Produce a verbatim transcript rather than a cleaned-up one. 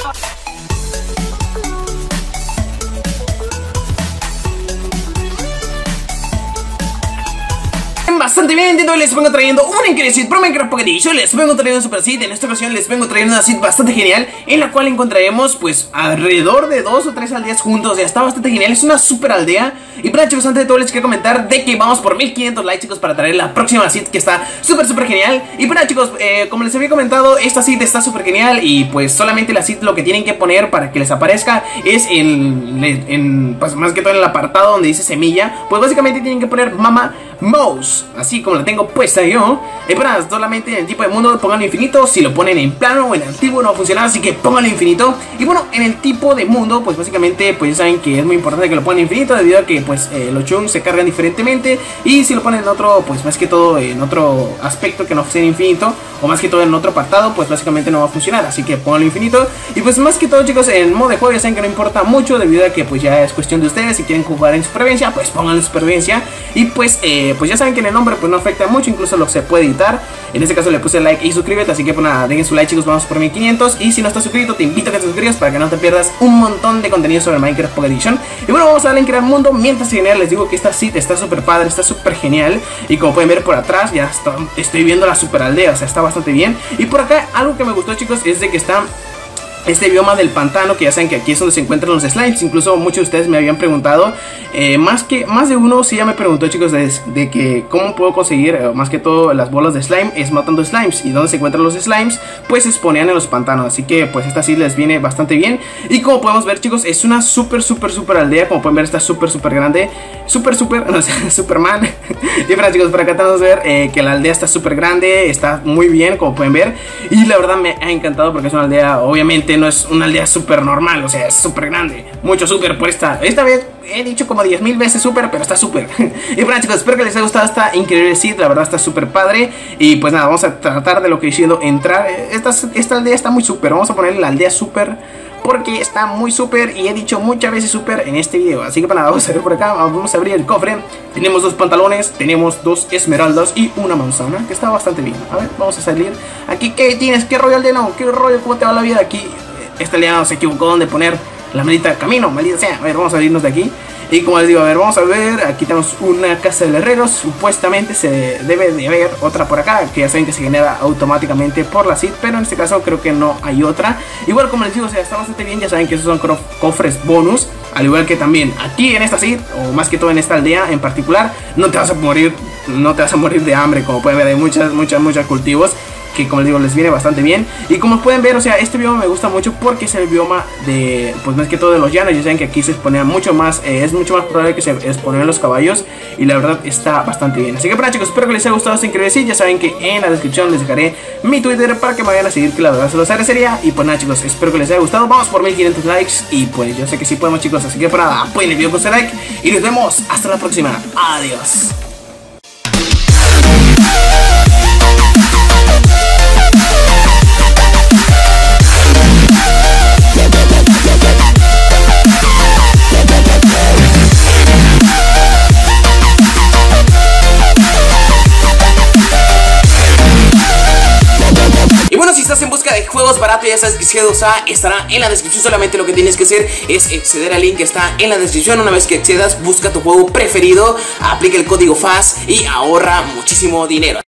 Bastante bien, entiendo, les vengo trayendo una increíble seed pro Minecraft Pocket Edition. Les vengo trayendo un super seed. En esta ocasión les vengo trayendo una seed bastante genial, en la cual encontraremos pues alrededor de dos o tres aldeas juntos. Ya está bastante genial, es una super aldea. Y para chicos, antes de todo les quiero comentar de que vamos por mil quinientos likes, chicos, para traer la próxima seed, que está súper súper genial. Y para chicos, eh, como les había comentado, esta seed está súper genial. Y pues solamente la seed lo que tienen que poner para que les aparezca es en, en pues más que todo en el apartado donde dice semilla. Pues básicamente tienen que poner Mama Mouse, así como la tengo puesta yo. Y para solamente en el tipo de mundo pónganlo infinito. Si lo ponen en plano o en antiguo no va a funcionar, así que pónganlo infinito. Y bueno, en el tipo de mundo pues básicamente pues ya saben que es muy importante que lo pongan infinito, debido a que pues eh, los chunks se cargan diferentemente. Y si lo ponen en otro, pues más que todo en otro aspecto que no sea infinito, o más que todo en otro apartado, pues básicamente no va a funcionar, así que pónganlo infinito. Y pues más que todo chicos, en modo de juego ya saben que no importa mucho, debido a que pues ya es cuestión de ustedes. Si quieren jugar en supervivencia, pues pónganlo en supervivencia. Y pues eh, pues ya saben que en el nombre pues no afecta mucho, incluso lo se puede editar. En este caso le puse like y suscríbete, así que pues nada, dejen su like chicos, vamos por mil quinientos. Y si no estás suscrito, te invito a que te suscribas para que no te pierdas un montón de contenido sobre Minecraft Pocket Edition. Y bueno, vamos a darle en crear mundo. Mientras en general les digo que esta seed está súper padre, está súper genial. Y como pueden ver por atrás, ya está, estoy viendo la super aldea, o sea, está bastante bien. Y por acá, algo que me gustó chicos, es de que está este bioma del pantano, que ya saben que aquí es donde se encuentran los slimes. Incluso muchos de ustedes me habían preguntado, eh, más que más de uno sí ya me preguntó chicos de, de que cómo puedo conseguir eh, más que todo las bolas de slime. Es matando slimes. Y donde se encuentran los slimes pues se spawnean en los pantanos, así que pues esta sí les viene bastante bien. Y como podemos ver chicos, es una súper súper súper aldea. Como pueden ver está súper súper grande, súper súper, no sé, Superman. Y para chicos, por acá tenemos a ver eh, que la aldea está súper grande, está muy bien como pueden ver. Y la verdad me ha encantado porque es una aldea, obviamente no es una aldea súper normal, o sea, es súper grande. Mucho súper por esta. Esta vez he dicho como diez mil veces súper, pero está súper. Y bueno chicos, espero que les haya gustado esta increíble seed. La verdad está súper padre. Y pues nada, vamos a tratar de lo que diciendo entrar. Esta, esta aldea está muy súper. Vamos a ponerle la aldea súper, porque está muy súper y he dicho muchas veces súper en este video. Así que para nada, vamos a ver por acá. Vamos a abrir el cofre. Tenemos dos pantalones, tenemos dos esmeraldas y una manzana, que está bastante bien. A ver, vamos a salir. Aquí, ¿qué tienes? ¿Qué rollo aldeano? ¿Qué rollo? ¿Cómo te va la vida aquí? Este aldeano se equivocó donde poner la maldita camino, maldita sea. A ver, vamos a irnos de aquí. Y como les digo, a ver, vamos a ver. Aquí tenemos una casa de herreros. Supuestamente se debe de haber otra por acá, que ya saben que se genera automáticamente por la seed, pero en este caso creo que no hay otra. Igual como les digo, o sea, está bastante bien. Ya saben que esos son cofres bonus, al igual que también aquí en esta seed, o más que todo en esta aldea en particular, no te vas a morir, no te vas a morir de hambre. Como pueden ver, hay muchas, muchas, muchos cultivos que, como les digo, les viene bastante bien. Y como pueden ver, o sea, este bioma me gusta mucho porque es el bioma de, pues más que todo de los llanos. Ya saben que aquí se exponen mucho más, eh, es mucho más probable que se exponen los caballos. Y la verdad está bastante bien. Así que para chicos, espero que les haya gustado este increíble seed. Ya saben que en la descripción les dejaré mi Twitter para que me vayan a seguir, que la verdad se los agradecería. Y pues nada chicos, espero que les haya gustado. Vamos por mil quinientos likes y pues yo sé que sí podemos chicos. Así que para nada, apoyen el video con ese like y nos vemos hasta la próxima. Adiós. En busca de juegos baratos, ya sabes que G dos A estará en la descripción. Solamente lo que tienes que hacer es acceder al link que está en la descripción. Una vez que accedas, busca tu juego preferido, aplica el código F A S y ahorra muchísimo dinero.